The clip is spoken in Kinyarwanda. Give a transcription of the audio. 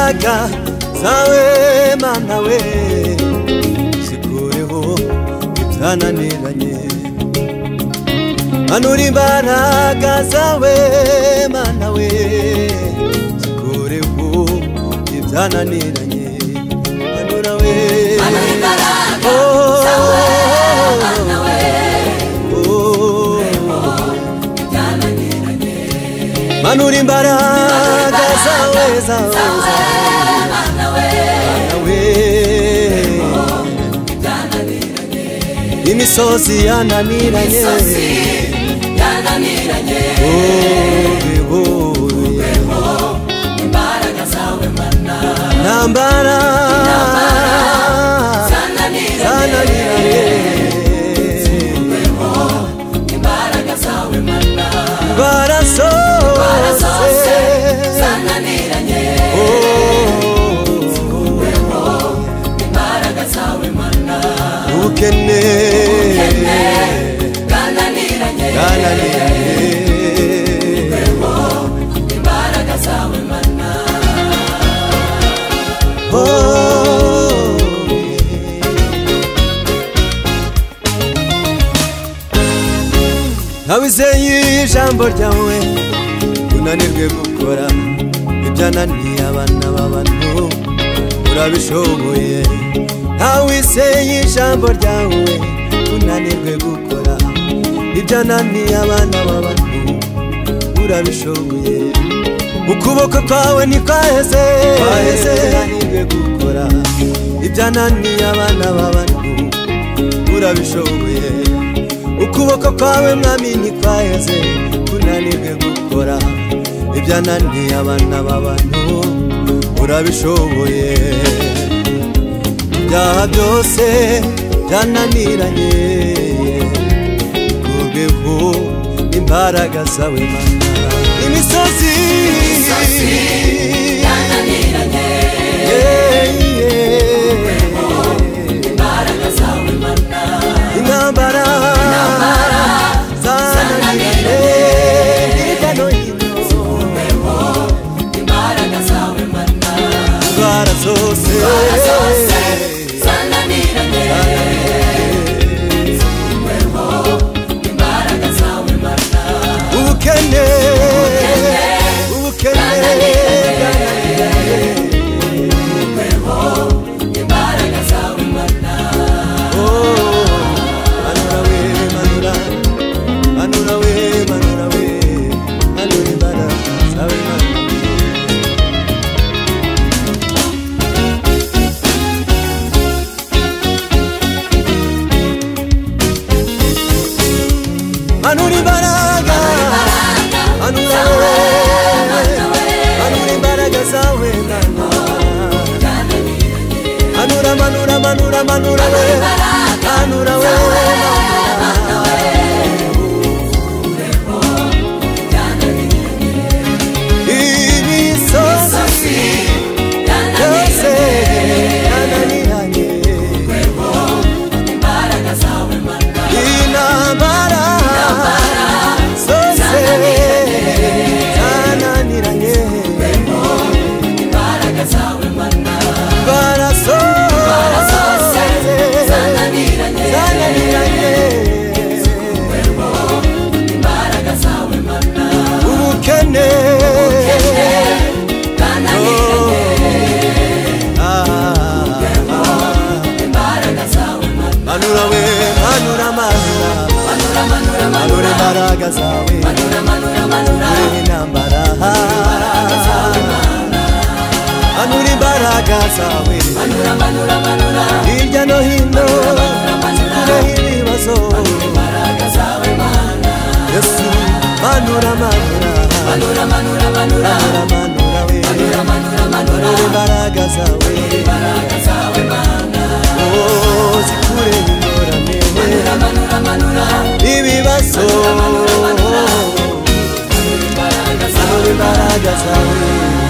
imbaraga zawe mana we zikureho ibyananiranye manura imbaraga zawe mana we zikureho ibyananiranye manura we imbaraga zawe mana we manura imbaraga zawe mana we imisozi yananiranye imbaraga zawe mana nambara zananiranye imbaraga zawe mana barazose zananiranye imbaraga zawe mana ubukene bwananiranye imbaraga zawe mana ntawizeye ijambo ryawe unanirwe gukora ibyananiye abana b'abantu urabishoboye ntawizeye ijambo ryawe unanirwe gukora ibyananiye abana b'abantu urabishoboye ukuboko kwawe ntikwaheze unanirwe gukora ibyananiye abana b'abantu urabishoboye ukuboko kwawe mwami ntikwaheze unanirwe gukora ibyananiye abana b'abantu urabishoboye ibyaha byose byananiranye kurweho imbaraga zawe mana imisozi yananiranye imbaraga zawe mana intambara zananiranye hirya no hino imbaraga zawe mana indwara zose zananiranye imbaraga zawe mana ubukene imbaraga zawe mana manura imbaraga zawe mana manura imbaraga manura imbaraga zawe mana manura we imisozi yose yananiranye imbaraga zawe mana intambara zose zananiranye imbaraga zawe mana barazose zananiranye imbaraga zawe mana ubukene imbaraga zawe mana manura imbaraga zawe intambara manura imbaraga zawe hirya no hino zikureho ibibazo yesu manura we manura imbaraga zawe zikureho ingorane ibibazo manura imbaraga zawe